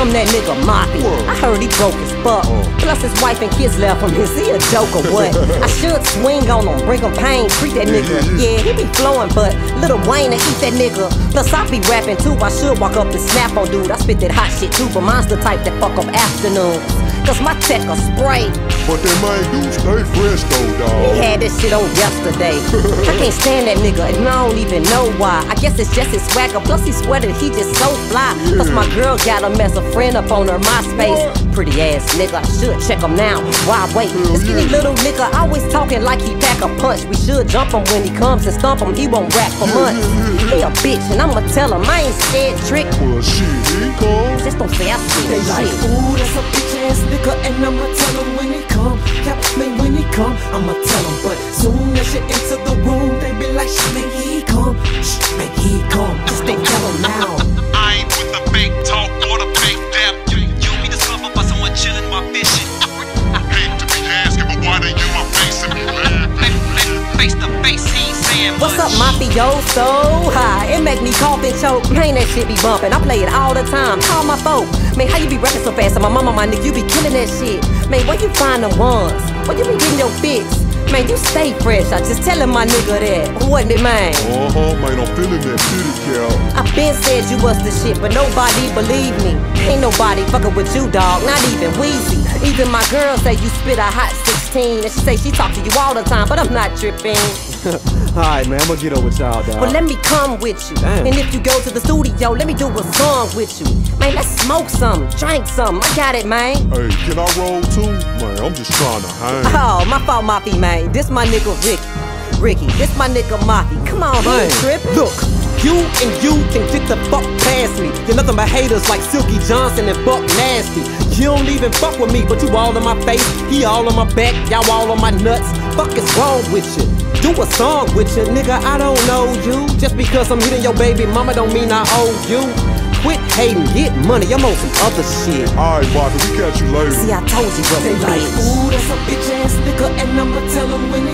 I'm that nigga Mafia. I heard he broke his fuck. Plus his wife and kids left him. Is he a joke or what? I should swing on him, bring him pain, treat that nigga. Yeah, he be flowing, but Lil Wayne to eat that nigga. Plus I be rapping too. I should walk up and snap on dude. I spit that hot shit too, but mine's the type that fuck up afternoons. Cause my tech a spray. But that man dude stay fresh though, dawg. He had this shit on yesterday. I can't stand that nigga, and I don't even know why. I guess it's just his swagger, plus he sweated, he just so fly. Plus my girl got him as a friend up on her MySpace. Pretty ass nigga, I should check him now. Why wait? This skinny little nigga always talking like he pack a punch. We should jump him when he comes and stump him. He won't rap for months. He a bitch, and I'ma tell him I ain't scared trick. Well shit, he comes. Just don't say I They said like, shit. ooh, that's a bitch ass nigga, and I'ma tell him when he come. Yeah, man, when he come, I'ma tell him. But soon as you enter the room, they be like, shh, make he come. Shh, make he come. Just don't tell him now. I ain't with the fake talk or the fake dap. You be discovered by someone chilling while fishing. I hate to be asking, but why they in my face and be laughing? Face to face, he ain't saying much. What's up, Mafioso? Hi, it make me cough and choke. Man, that shit be bumping. I play it all the time. Call my folk. Man, how you be rapping so fast? And my mama, my nigga, you be killing that shit. Man, where you find them ones? Where you be getting your fix? Man, you stay fresh. I just telling my nigga that. Wasn't it, man? Man, I'm feeling that titty cow. I been said you was the shit, but nobody believe me. Ain't nobody fucking with you, dog. Not even Weezy. Even my girl say you spit a hot 16, and she say she talk to you all the time, but I'm not tripping. Alright, man, I'ma get over with y'all, dog. Well, let me come with you. Damn. And if you go to the studio, let me do a song with you. Man, let's smoke some, drink some. I got it, man. Hey, can I roll too? Man, I'm just trying to hang. Oh, my fault, Mafia, man. This my nigga Ricky. This my nigga Mafia. Come on, he ain't tripping. Look, you and you can get the fuck past me. You're nothing but haters like Silky Johnson and Buck Nasty. You don't even fuck with me, but you all in my face. He all on my back, y'all all on my nuts. Fuck is wrong with you? Do a song with you, nigga, I don't know you. Just because I'm hitting your baby mama don't mean I owe you. Quit hating, get money, I'm on some other shit. Alright, Bobby, we catch you later. See, I told you, They brother, like, bitch. ooh, that's a bitch ass nigga, and I'ma tell him when